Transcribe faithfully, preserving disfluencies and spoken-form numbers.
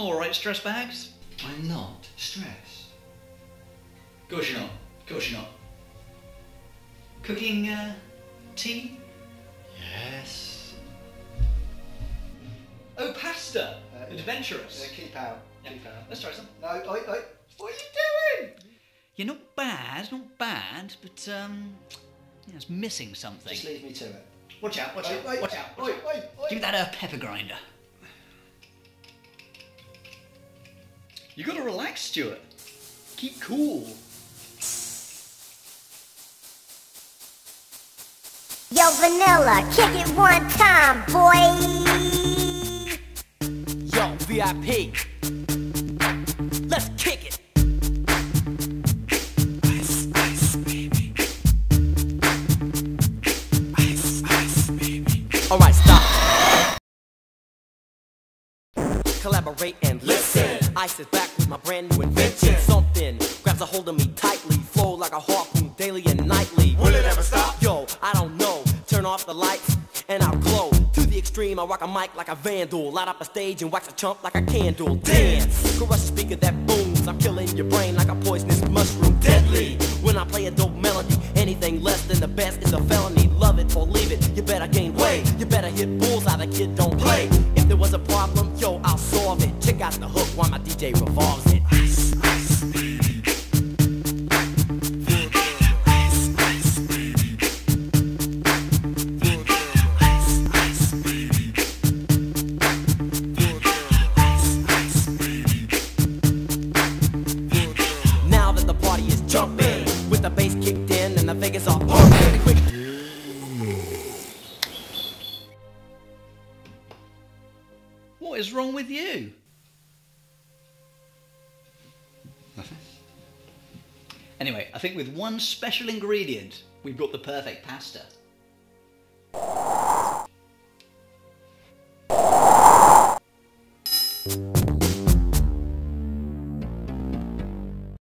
All right, stress bags. I'm not stressed. Of course you're not. Of course you're not. Cooking uh, tea? Yes. Oh, pasta. Uh, Adventurous. Yeah, keep out. Yeah. Keep out. Let's try some. No, oi, oi. What are you doing? You're not bad, not bad, but um, yeah, it's missing something. Just leave me to it. Watch out! Watch Oi, out! oi, Watch out! oi, Watch out. oi, oi. Give me that uh, pepper grinder. You got to relax, Stuart. Keep cool. Yo, Vanilla, kick it one time, boy. Yo, V I P. Let's kick it. Ice, ice, baby. Ice, ice, baby. All right, stop. Collaborate and listen. Ice is back with my brand new invention. Something grabs a hold of me tightly, flow like a harpoon daily and nightly. Will it ever stop? Yo, I don't know. Turn off the lights and I'll glow. To the extreme, I rock a mic like a vandal. Light up a stage and wax a chump like a candle. Dance, crush a speaker that booms. I'm killing your brain like a poisonous mushroom. Deadly, when I play a dope melody. Anything less than the best is a felony. Love it or leave it, you better gain weight. You better hit bullseye, the kid don't play. If there was a problem, yo, I'll solve it. Check out the hook while my D J revolves it. Ice, ice, baby. Jumping with the bass kicked in and the Vegas are pumping. Quick. What is wrong with you? Nothing. Anyway, I think with one special ingredient, we've got the perfect pasta.